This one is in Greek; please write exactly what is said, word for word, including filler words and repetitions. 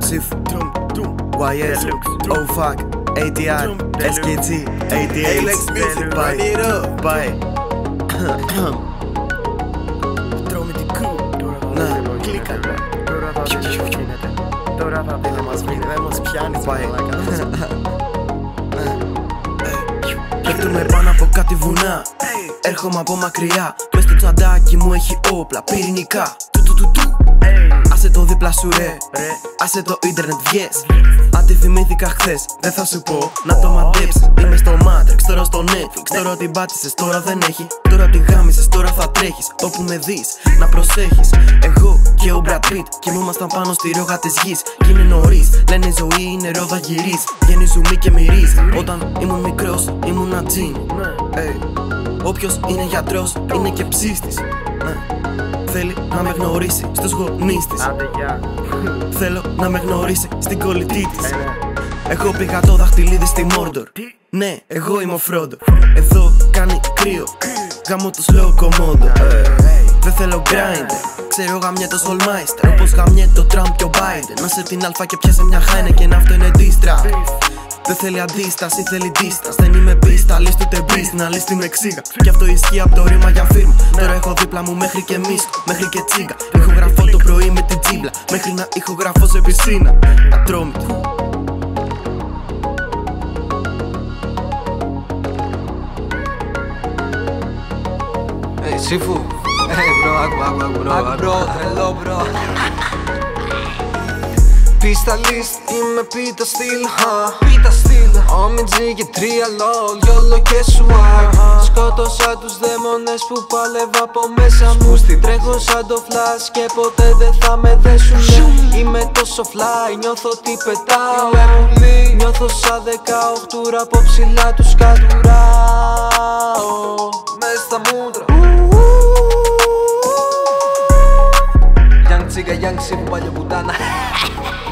Σιφ, γουάι ες, oh fuck, έι τι αρ, ες κέι τζι, έι τι έιτς, πάει, πάει. Τρώμε την κρου, να, κλίκα. Τώρα θα πει να μας βρει, δεν μας πιάνει, πάει. Πέφτουμε πάνω από κάτι βουνά, έρχομαι από μακριά. Μες στο τσαντάκι μου έχει όπλα πυρηνικά. Του του του του. Άσε το δίπλα σου ρε, άσε το ίντερνετ βγες. Αν τη θυμήθηκα χθες, δεν θα σου πω να το μαντέψεις. Είμαι στο Matrix, τώρα στο Netflix. Τώρα την πάτησες, τώρα δεν έχει. Τώρα την γάμισες, τώρα θα τρέχεις. Όπου με δεις, να προσέχεις. Εγώ και ο Brad Pitt κοιμούμασταν πάνω στη ρόγα της γης. Κι είναι νωρίς, λένε η ζωή είναι ρόδα γυρής. Βγαίνει ζουμί και μυρίζει. Όταν ήμουν μικρός, ήμουν ένα τζιν. Όποιος είναι γιατρός, είναι και ψίστης. Θέλει να με γνωρίσει στους γονείς της. Θέλω να με γνωρίσει στην κολλητή της. Εγώ πήγα το δαχτυλίδι στη Μόρντορ. Ναι, εγώ είμαι ο Φρόντο. Εδώ κάνει κρύο, γαμώ το slow κομμόντο. Δεν θέλω grind, ξέρω γαμιέτο Solmeister. Όπως γαμιέτο Trump και ο Biden. Να σε την αλφα και πιάσε μια Heineken, αυτό είναι diss track. Δεν θέλει αντίσταση, θέλει distance. Δεν είμαι πίστα, λύστου τε μπίστα, να λύστη με εξήγα. Κι αυτό ισχύει από το ρήμα για φίρμα. Τώρα έχω δίπλα μου μέχρι και μίσκο, μέχρι και τσίγκα. Ηχογραφώ το πρωί με την τσίμπλα, μέχρι να ηχογραφώ σε πισίνα. Ατρόμητο. Hey, Sifu. Hey, bro, άκου, άκου, άκου, bro, άκου, bro, τρελό, bro. Πίστα list, είμαι πίτα στυλ, πίτα στυλ. Όμι τζι και τρία λόλ, γιόλο και σουάρ. Σκότωσα τους δαίμονες που πάλευα από μέσα μου. Τρέχω σαν το flash και ποτέ δεν θα με δέσουνε. Είμαι τόσο fly, νιώθω ότι πετάω. Νιώθω σαν δεκαοχτούρα από ψηλά τους κατουράω. Μες στα μούτρα. Young Chica, Young Sifu, παλιό πουτάνα.